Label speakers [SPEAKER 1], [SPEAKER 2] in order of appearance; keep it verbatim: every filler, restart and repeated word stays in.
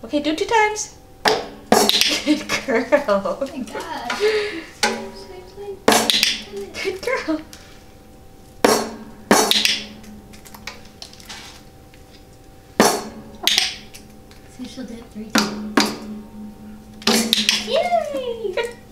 [SPEAKER 1] Okay, do it two times. Good girl.
[SPEAKER 2] Oh my god.
[SPEAKER 1] Good girl.
[SPEAKER 2] So she'll do it three times. Yay!